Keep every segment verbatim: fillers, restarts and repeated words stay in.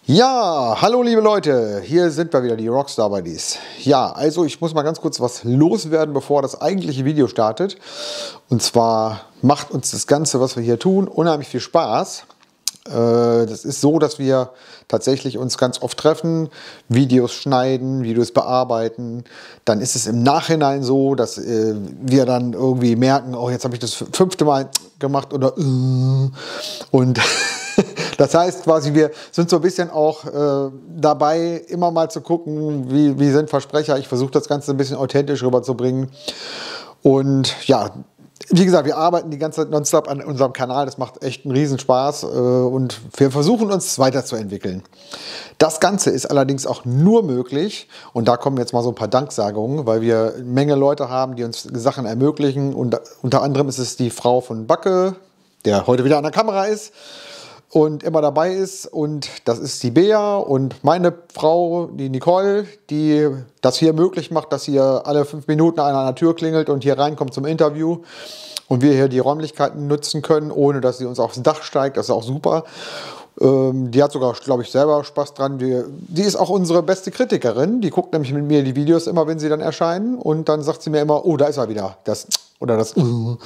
Ja, hallo liebe Leute, hier sind wir wieder, die Rockstar Buddies. Ja, also ich muss mal ganz kurz was loswerden, bevor das eigentliche Video startet. Und zwar macht uns das Ganze, was wir hier tun, unheimlich viel Spaß. Äh, das ist so, dass wir tatsächlich uns ganz oft treffen, Videos schneiden, Videos bearbeiten. Dann ist es im Nachhinein so, dass äh, wir dann irgendwie merken, oh, jetzt habe ich das fünfte Mal gemacht oder äh, und das heißt quasi, wir sind so ein bisschen auch äh, dabei, immer mal zu gucken, wie, wie sind Versprecher. Ich versuche das Ganze ein bisschen authentisch rüberzubringen. Und ja, wie gesagt, wir arbeiten die ganze Zeit nonstop an unserem Kanal. Das macht echt einen Riesenspaß äh, und wir versuchen uns weiterzuentwickeln. Das Ganze ist allerdings auch nur möglich, und da kommen jetzt mal so ein paar Danksagungen, weil wir eine Menge Leute haben, die uns Sachen ermöglichen. Und unter anderem ist es die Frau von Backe, der heute wieder an der Kamera ist und immer dabei ist, und das ist die Bea und meine Frau, die Nicole, die das hier möglich macht, dass hier alle fünf Minuten einer an der Tür klingelt und hier reinkommt zum Interview und wir hier die Räumlichkeiten nutzen können, ohne dass sie uns aufs Dach steigt. Das ist auch super. Ähm, die hat sogar, glaube ich, selber Spaß dran. Die, die ist auch unsere beste Kritikerin. Die guckt nämlich mit mir die Videos immer, wenn sie dann erscheinen, und dann sagt sie mir immer, oh, da ist er wieder, das oder das. Und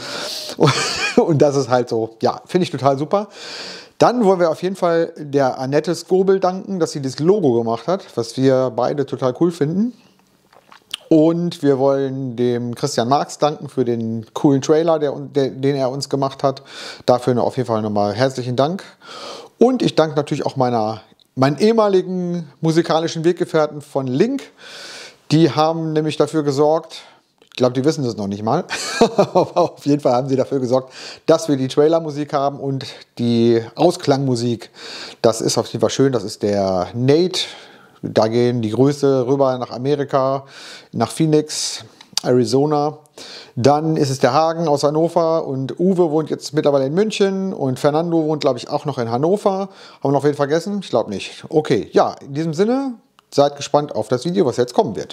das ist halt so, ja, finde ich total super. Dann wollen wir auf jeden Fall der Annette Skobel danken, dass sie das Logo gemacht hat, was wir beide total cool finden. Und wir wollen dem Christian Marx danken für den coolen Trailer, der, der, den er uns gemacht hat. Dafür auf jeden Fall nochmal herzlichen Dank. Und ich danke natürlich auch meiner, meinen ehemaligen musikalischen Weggefährten von Link. Die haben nämlich dafür gesorgt, ich glaube, die wissen das noch nicht mal, aber auf jeden Fall haben sie dafür gesorgt, dass wir die Trailermusik haben und die Ausklangmusik. Das ist auf jeden Fall schön, das ist der Nate. Da gehen die Grüße rüber nach Amerika, nach Phoenix, Arizona. Dann ist es der Hagen aus Hannover, und Uwe wohnt jetzt mittlerweile in München und Fernando wohnt, glaube ich, auch noch in Hannover. Haben wir noch wen vergessen? Ich glaube nicht. Okay, ja, in diesem Sinne, seid gespannt auf das Video, was jetzt kommen wird.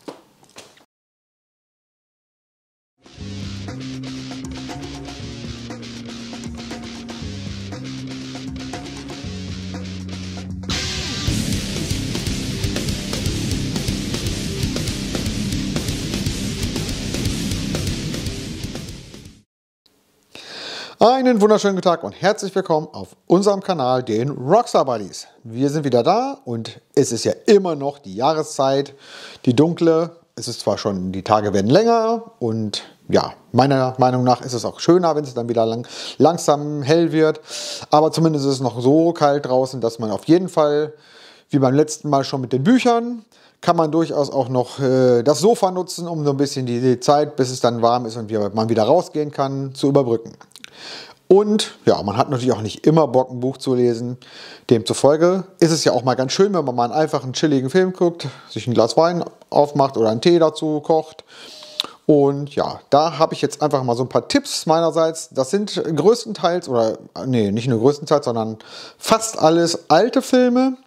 Einen wunderschönen guten Tag und herzlich willkommen auf unserem Kanal, den Rockstar Buddies. Wir sind wieder da und es ist ja immer noch die Jahreszeit, die dunkle. Es ist zwar schon, die Tage werden länger und ja, meiner Meinung nach ist es auch schöner, wenn es dann wieder lang, langsam hell wird. Aber zumindest ist es noch so kalt draußen, dass man auf jeden Fall, wie beim letzten Mal schon mit den Büchern, kann man durchaus auch noch äh, das Sofa nutzen, um so ein bisschen die, die Zeit, bis es dann warm ist und wir, man wieder rausgehen kann, zu überbrücken. Und ja, man hat natürlich auch nicht immer Bock, ein Buch zu lesen. Demzufolge ist es ja auch mal ganz schön, wenn man mal einen einfachen, chilligen Film guckt, sich ein Glas Wein aufmacht oder einen Tee dazu kocht. Und ja, da habe ich jetzt einfach mal so ein paar Tipps meinerseits. Das sind größtenteils, oder nee, nicht nur größtenteils, sondern fast alles alte Filme.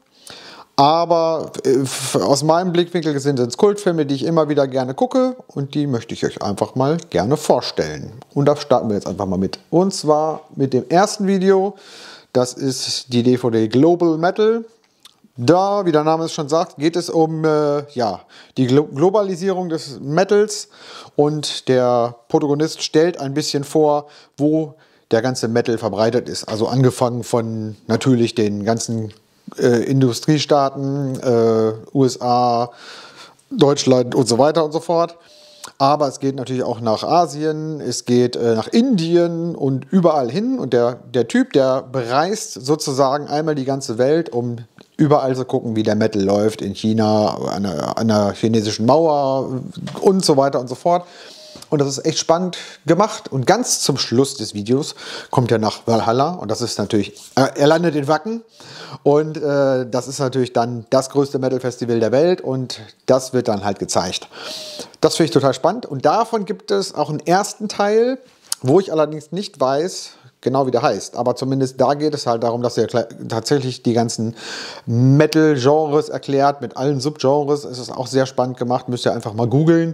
Aber äh, aus meinem Blickwinkel sind es Kultfilme, die ich immer wieder gerne gucke, und die möchte ich euch einfach mal gerne vorstellen. Und da starten wir jetzt einfach mal mit. Und zwar mit dem ersten Video. Das ist die D V D Global Metal. Da, wie der Name es schon sagt, geht es um äh, ja, die Glo Globalisierung des Metals, und der Protagonist stellt ein bisschen vor, wo der ganze Metal verbreitet ist. Also angefangen von natürlich den ganzen Äh, Industriestaaten, äh, U S A, Deutschland und so weiter und so fort. Aber es geht natürlich auch nach Asien, es geht äh, nach Indien und überall hin. Und der, der Typ, der bereist sozusagen einmal die ganze Welt, um überall zu gucken, wie der Metal läuft. In China, an der, an der chinesischen Mauer und so weiter und so fort. Und das ist echt spannend gemacht. Und ganz zum Schluss des Videos kommt er nach Valhalla. Und das ist natürlich, äh, er landet in Wacken. Und äh, das ist natürlich dann das größte Metal-Festival der Welt. Und das wird dann halt gezeigt. Das finde ich total spannend. Und davon gibt es auch einen ersten Teil, wo ich allerdings nicht weiß, genau wie der heißt. Aber zumindest da geht es halt darum, dass er tatsächlich die ganzen Metal-Genres erklärt, mit allen Subgenres. Es ist auch sehr spannend gemacht. Müsst ihr einfach mal googeln.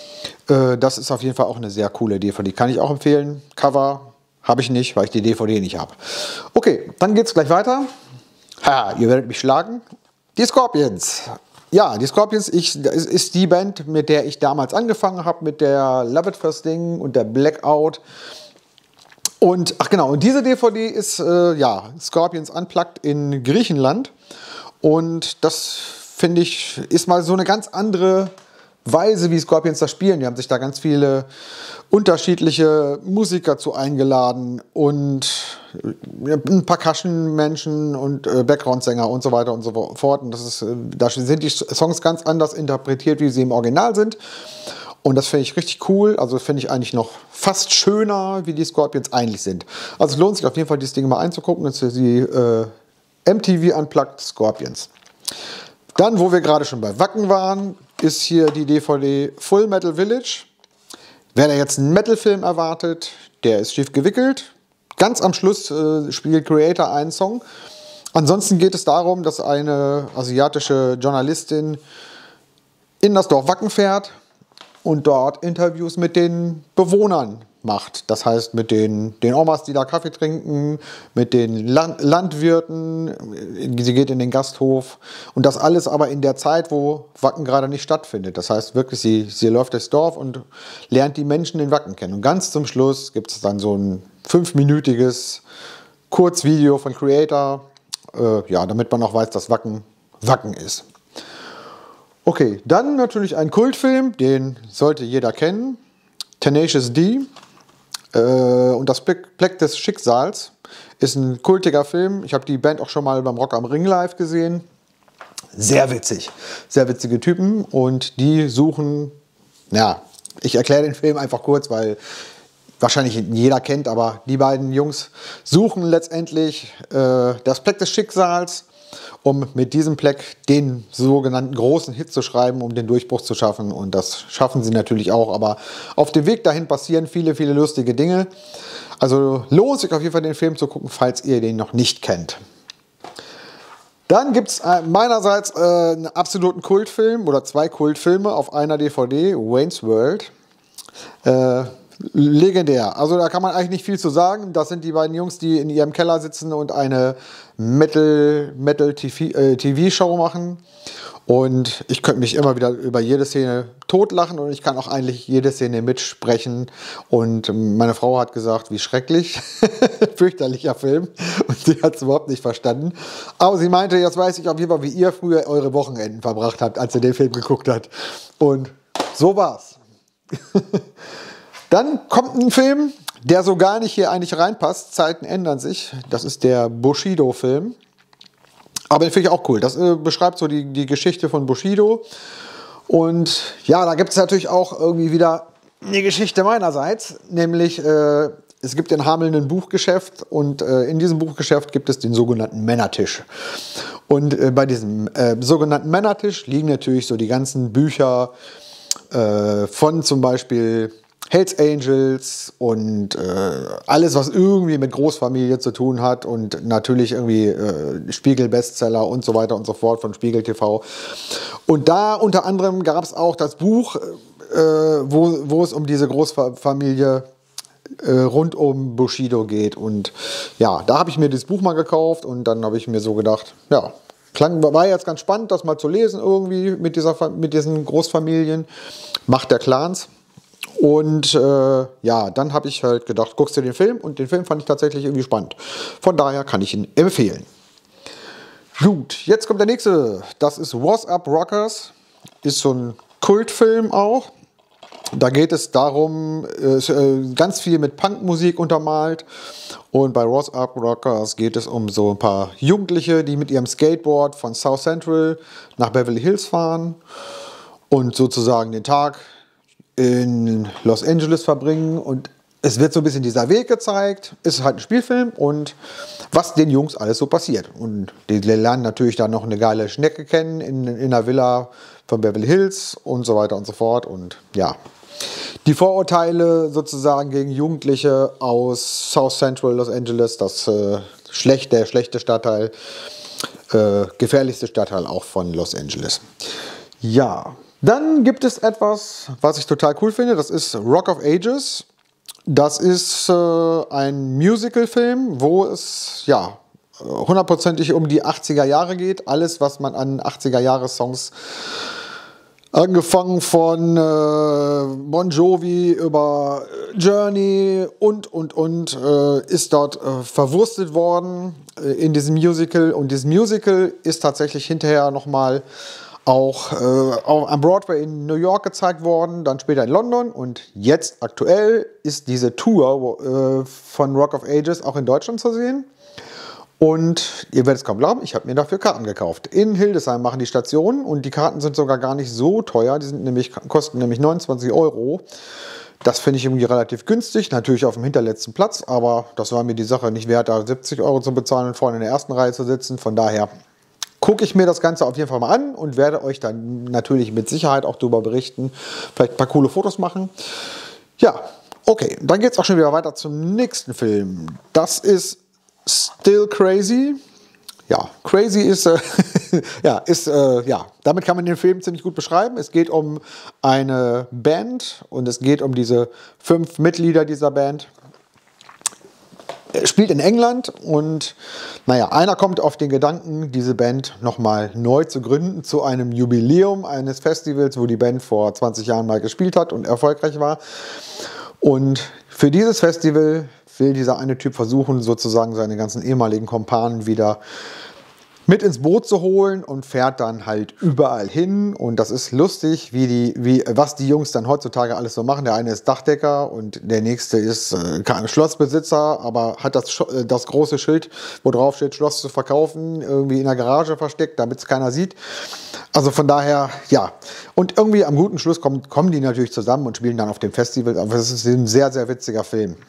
Das ist auf jeden Fall auch eine sehr coole D V D. Kann ich auch empfehlen. Cover habe ich nicht, weil ich die D V D nicht habe. Okay, dann geht es gleich weiter. Ha, ihr werdet mich schlagen. Die Scorpions. Ja, die Scorpions ich, ist, ist die Band, mit der ich damals angefangen habe, mit der Love It First Thing und der Blackout. Und, ach genau, und diese D V D ist, äh, ja, Scorpions Unplugged in Griechenland. Und das, finde ich, ist mal so eine ganz andere Weise, wie Scorpions das spielen. Die haben sich da ganz viele unterschiedliche Musiker zu eingeladen und ein paar Percussion-Menschen und äh, Background-Sänger und so weiter und so fort. Und das ist, äh, da sind die Songs ganz anders interpretiert, wie sie im Original sind. Und das finde ich richtig cool. Also finde ich eigentlich noch fast schöner, wie die Scorpions eigentlich sind. Also es lohnt sich auf jeden Fall, dieses Ding mal einzugucken. Das ist die äh, M T V Unplugged Scorpions. Dann, wo wir gerade schon bei Wacken waren, ist hier die D V D Full Metal Village. Wer da jetzt einen Metal-Film erwartet, der ist schief gewickelt. Ganz am Schluss äh, spielt Creator einen Song. Ansonsten geht es darum, dass eine asiatische Journalistin in das Dorf Wacken fährt und dort Interviews mit den Bewohnern macht. Das heißt mit den, den Omas, die da Kaffee trinken, mit den Land Landwirten, sie geht in den Gasthof und das alles aber in der Zeit, wo Wacken gerade nicht stattfindet. Das heißt wirklich, sie, sie läuft durchs Dorf und lernt die Menschen in Wacken kennen. Und ganz zum Schluss gibt es dann so ein fünfminütiges Kurzvideo von Creator, äh, ja, damit man auch weiß, dass Wacken Wacken ist. Okay, dann natürlich ein Kultfilm, den sollte jeder kennen. Tenacious D äh, und das Pleck des Schicksals ist ein kultiger Film. Ich habe die Band auch schon mal beim Rock am Ring live gesehen. Sehr witzig, sehr witzige Typen und die suchen, ja, ich erkläre den Film einfach kurz, weil wahrscheinlich jeder kennt, aber die beiden Jungs suchen letztendlich äh, das Pleck des Schicksals, um mit diesem Pleck den sogenannten großen Hit zu schreiben, um den Durchbruch zu schaffen. Und das schaffen sie natürlich auch. Aber auf dem Weg dahin passieren viele, viele lustige Dinge. Also lohnt sich auf jeden Fall, den Film zu gucken, falls ihr den noch nicht kennt. Dann gibt es meinerseits äh, einen absoluten Kultfilm oder zwei Kultfilme auf einer D V D, Wayne's World. Äh, Legendär. Also da kann man eigentlich nicht viel zu sagen. Das sind die beiden Jungs, die in ihrem Keller sitzen und eine Metal, Metal T V-Show machen. Und ich könnte mich immer wieder über jede Szene totlachen und ich kann auch eigentlich jede Szene mitsprechen. Und meine Frau hat gesagt, wie schrecklich, fürchterlicher Film. Und sie hat es überhaupt nicht verstanden. Aber sie meinte, jetzt weiß ich auf jeden Fall, wie ihr früher eure Wochenenden verbracht habt, als ihr den Film geguckt habt. Und so war's. Dann kommt ein Film, der so gar nicht hier eigentlich reinpasst. Zeiten ändern sich. Das ist der Bushido-Film. Aber den finde ich auch cool. Das äh, beschreibt so die, die Geschichte von Bushido. Und ja, da gibt es natürlich auch irgendwie wieder eine Geschichte meinerseits. Nämlich, äh, es gibt in Hameln ein Buchgeschäft und äh, in diesem Buchgeschäft gibt es den sogenannten Männertisch. Und äh, bei diesem äh, sogenannten Männertisch liegen natürlich so die ganzen Bücher äh, von zum Beispiel Hells Angels und äh, alles, was irgendwie mit Großfamilie zu tun hat und natürlich irgendwie äh, Spiegel-Bestseller und so weiter und so fort von Spiegel T V. Und da unter anderem gab es auch das Buch, äh, wo, wo es um diese Großfamilie äh, rund um Bushido geht. Und ja, da habe ich mir das Buch mal gekauft und dann habe ich mir so gedacht, ja, klang, war jetzt ganz spannend, das mal zu lesen irgendwie mit, dieser, mit diesen Großfamilien, Macht der Clans. Und äh, ja, dann habe ich halt gedacht, guckst du den Film? Und den Film fand ich tatsächlich irgendwie spannend. Von daher kann ich ihn empfehlen. Gut, jetzt kommt der nächste. Das ist What's Up Rockers. Ist so ein Kultfilm auch. Da geht es darum, äh, ganz viel mit Punkmusik untermalt. Und bei What's Up Rockers geht es um so ein paar Jugendliche, die mit ihrem Skateboard von South Central nach Beverly Hills fahren und sozusagen den Tag in Los Angeles verbringen und es wird so ein bisschen dieser Weg gezeigt. Es ist halt ein Spielfilm und was den Jungs alles so passiert. Und die lernen natürlich dann noch eine geile Schnecke kennen in, in einer Villa von Beverly Hills und so weiter und so fort. Und ja, die Vorurteile sozusagen gegen Jugendliche aus South Central Los Angeles, das äh, schlecht, der schlechte Stadtteil, äh, gefährlichste Stadtteil auch von Los Angeles. Ja. Dann gibt es etwas, was ich total cool finde, das ist Rock of Ages. Das ist äh, ein Musical-Film, wo es ja hundertprozentig um die achtziger Jahre geht. Alles, was man an achtziger Jahre Songs, angefangen von äh, Bon Jovi über Journey und, und, und, äh, ist dort äh, verwurstet worden äh, in diesem Musical. Und dieses Musical ist tatsächlich hinterher nochmal auch äh, auch am Broadway in New York gezeigt worden, dann später in London. Und jetzt aktuell ist diese Tour wo, äh, von Rock of Ages auch in Deutschland zu sehen. Und ihr werdet es kaum glauben, ich habe mir dafür Karten gekauft. In Hildesheim machen die Stationen und die Karten sind sogar gar nicht so teuer. Die sind nämlich, kosten nämlich neunundzwanzig Euro. Das finde ich irgendwie relativ günstig. Natürlich auf dem hinterletzten Platz, aber das war mir die Sache nicht wert, da siebzig Euro zu bezahlen und vorne in der ersten Reihe zu sitzen. Von daher gucke ich mir das Ganze auf jeden Fall mal an und werde euch dann natürlich mit Sicherheit auch darüber berichten. Vielleicht ein paar coole Fotos machen. Ja, okay, dann geht es auch schon wieder weiter zum nächsten Film. Das ist Still Crazy. Ja, Crazy ist, äh, ja, ist, äh, ja, damit kann man den Film ziemlich gut beschreiben. Es geht um eine Band und es geht um diese fünf Mitglieder dieser Band. Er spielt in England und, naja, einer kommt auf den Gedanken, diese Band nochmal neu zu gründen zu einem Jubiläum eines Festivals, wo die Band vor zwanzig Jahren mal gespielt hat und erfolgreich war. Und für dieses Festival will dieser eine Typ versuchen, sozusagen seine ganzen ehemaligen Kumpanen wieder mit ins Boot zu holen und fährt dann halt überall hin. Und das ist lustig, wie die, wie, was die Jungs dann heutzutage alles so machen. Der eine ist Dachdecker und der nächste ist äh, kein Schlossbesitzer, aber hat das, das große Schild, wo drauf steht, Schloss zu verkaufen, irgendwie in der Garage versteckt, damit es keiner sieht. Also von daher, ja. Und irgendwie am guten Schluss kommen, kommen die natürlich zusammen und spielen dann auf dem Festival. Aber es ist ein sehr, sehr witziger Film.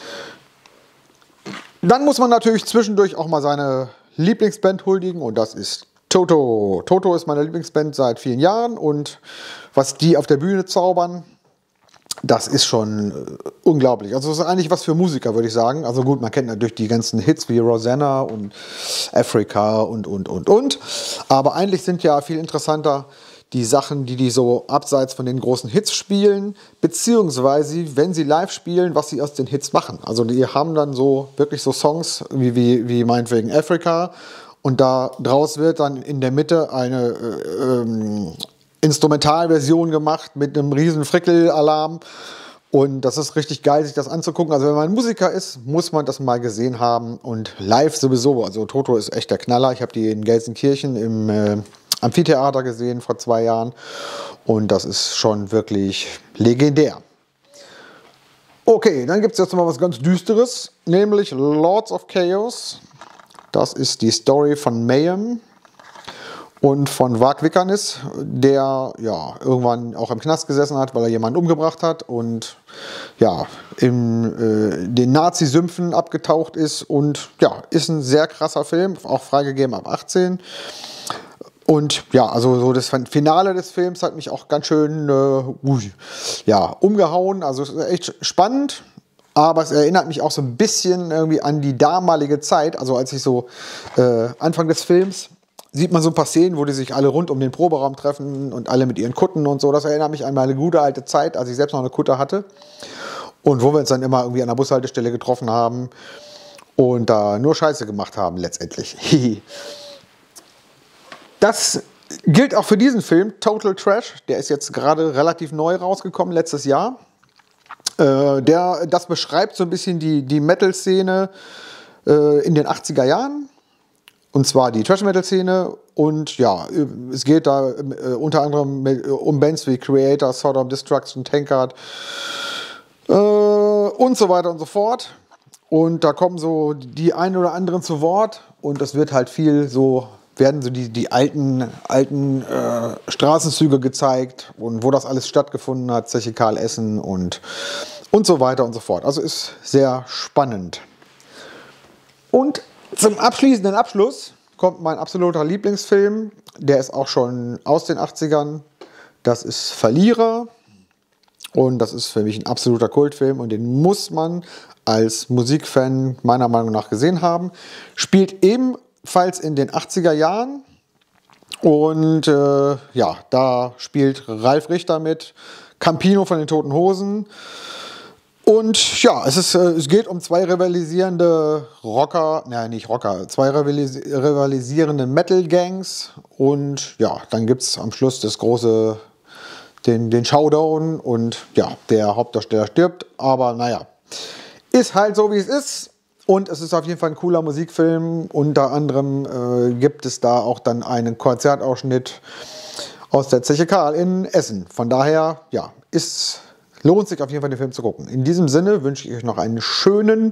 Dann muss man natürlich zwischendurch auch mal seine Lieblingsband huldigen und das ist Toto. Toto ist meine Lieblingsband seit vielen Jahren und was die auf der Bühne zaubern, das ist schon äh, unglaublich. Also das ist eigentlich was für Musiker, würde ich sagen. Also gut, man kennt natürlich die ganzen Hits wie Rosanna und Africa und, und, und, und. Aber eigentlich sind ja viel interessanter die Sachen, die die so abseits von den großen Hits spielen, beziehungsweise, wenn sie live spielen, was sie aus den Hits machen. Also die haben dann so wirklich so Songs, wie, wie, wie meinetwegen Africa, und da draus wird dann in der Mitte eine äh, ähm, Instrumentalversion gemacht mit einem riesen Frickel-Alarm. Und das ist richtig geil, sich das anzugucken. Also wenn man Musiker ist, muss man das mal gesehen haben. Und live sowieso. Also Toto ist echt der Knaller. Ich habe die in Gelsenkirchen im äh, Amphitheater gesehen vor zwei Jahren. Und das ist schon wirklich legendär. Okay, dann gibt es jetzt mal was ganz Düsteres. Nämlich Lords of Chaos. Das ist die Story von Mayhem und von Varg Vikernes, der ja irgendwann auch im Knast gesessen hat, weil er jemanden umgebracht hat und ja in äh, den Nazi-Sümpfen abgetaucht ist. Und ja, ist ein sehr krasser Film, auch freigegeben ab achtzehn. Und ja, also so das Finale des Films hat mich auch ganz schön äh, ui, ja, umgehauen. Also es ist echt spannend. Aber es erinnert mich auch so ein bisschen irgendwie an die damalige Zeit. Also als ich so äh, Anfang des Films sieht man so ein paar Szenen, wo die sich alle rund um den Proberaum treffen und alle mit ihren Kutten und so. Das erinnert mich an meine gute alte Zeit, als ich selbst noch eine Kutte hatte. Und wo wir uns dann immer irgendwie an der Bushaltestelle getroffen haben und da nur Scheiße gemacht haben letztendlich. Das gilt auch für diesen Film, Total Trash. Der ist jetzt gerade relativ neu rausgekommen, letztes Jahr. Äh, der, das beschreibt so ein bisschen die, die Metal-Szene äh, in den achtziger Jahren. Und zwar die Thrash-Metal-Szene. Und ja, es geht da äh, unter anderem mit, um Bands wie Creator, Sodom, Destruction, Tankard äh, und so weiter und so fort. Und da kommen so die einen oder anderen zu Wort. Und das wird halt viel so, werden so die, die alten, alten äh, Straßenzüge gezeigt und wo das alles stattgefunden hat, Zeche Karl Essen und, und so weiter und so fort. Also ist sehr spannend. Und zum abschließenden Abschluss kommt mein absoluter Lieblingsfilm. Der ist auch schon aus den achtzigern. Das ist Verlierer. Und das ist für mich ein absoluter Kultfilm und den muss man als Musikfan meiner Meinung nach gesehen haben. Spielt ebenfalls in den achtziger Jahren. Und äh, ja, da spielt Ralf Richter mit, Campino von den Toten Hosen Und ja, es, ist, es geht um zwei rivalisierende Rocker, nein, nicht Rocker, zwei rivalis rivalisierende Metal-Gangs. Und ja, dann gibt es am Schluss das große, den, den Showdown und ja, der Hauptdarsteller stirbt. Aber naja, ist halt so, wie es ist. Und es ist auf jeden Fall ein cooler Musikfilm. Unter anderem äh, gibt es da auch dann einen Konzertausschnitt aus der Zeche Karl in Essen. Von daher, ja, ist... lohnt sich auf jeden Fall, den Film zu gucken. In diesem Sinne wünsche ich euch noch einen schönen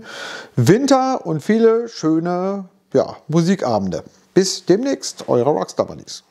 Winter und viele schöne ja, Musikabende. Bis demnächst, eure Rockstar Buddies.